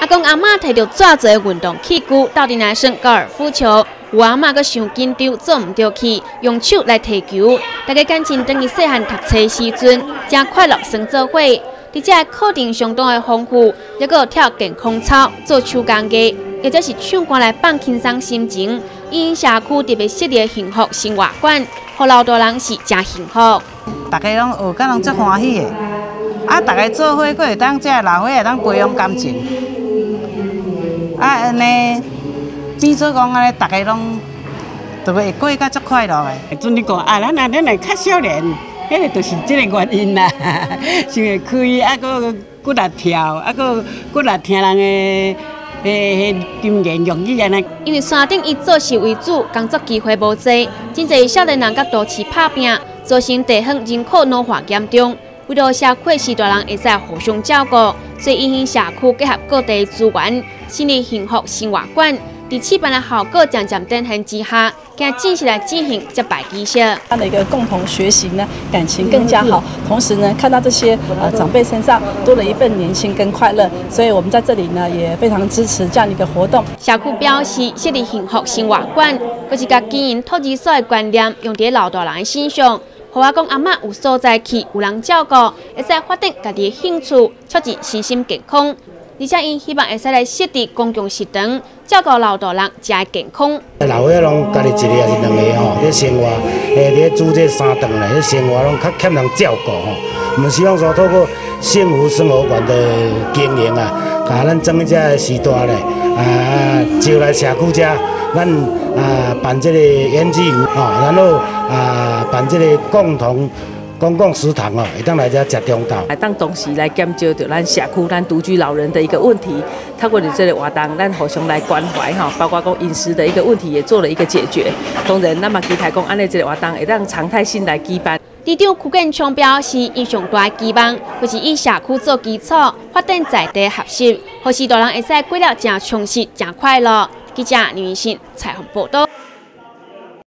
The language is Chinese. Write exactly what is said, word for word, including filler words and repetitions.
阿公阿嬷摕着纸做运动器具，到底来耍高尔夫球。有阿嬷阁伤紧张，做唔着去，用手来提球。大家感情等于细汉读册时阵，真快乐生做伙。伫这课程相当的丰富，还阁有跳健康操、做手工艺，或者是唱歌来放轻松心情。因社区特别设立幸福生活馆，互老大人是真幸福。 大家拢学，甲拢足欢喜的。啊，大家做伙，佫会当这老伙会当培养感情。啊，安尼变做讲安尼，大家拢就会过甲足快乐的。 阵你讲啊，咱啊，咱来较少年，迄个就是这个原因啦。想会开，啊，佫佫来跳，啊，佫佫来听人的。诶，金言玉语安尼。 因为山顶以做事为主，工作机会无多，真侪少年人甲都市拍拼，造成地方人口老化严重。为了社区时大人会使互相照顾，所以因社区结合各地资源，成立幸福生活馆。伫试办的效果渐渐展现之下，今正式来进行接待仪式。 他的一个共同学习呢，感情更加好。同时呢，看到这些呃长辈身上多了一份年轻跟快乐，所以我们在这里呢也非常支持这样的一个活动。 社区表示，设立幸福生活馆，佫是甲经营托儿所的观念用伫老大人的身上。互我讲阿嬷有所在去，有人照顾，会使发展家己的兴趣，促进身心健康。而且因希望会使来设置公共食堂，照顾老大人食的健康。 老伙仔拢家己一个还是两个吼，咧生活，诶，咧煮这三顿咧，咧生活拢较欠人照顾吼。我们希望说，透过幸福生活馆的经营啊，甲咱整只时代咧，啊，招来社区遮，咱啊办这个演技舞吼，然后啊办这个共同。公共食堂哦，会当来遮食中昼， 来当同时来减少着咱社区咱独居老人的一个问题。透过你这个活动，咱互相来关怀哈，包括讲饮食的一个问题也做了一个解决。当然，咱嘛期待讲安尼这个活动会当常态性来举办。 市长邱建昌表示，伊上大的期望就是以社区做基础，发展在地合适，互时大人会使过了真充实、真快乐。记者李云信采访报道。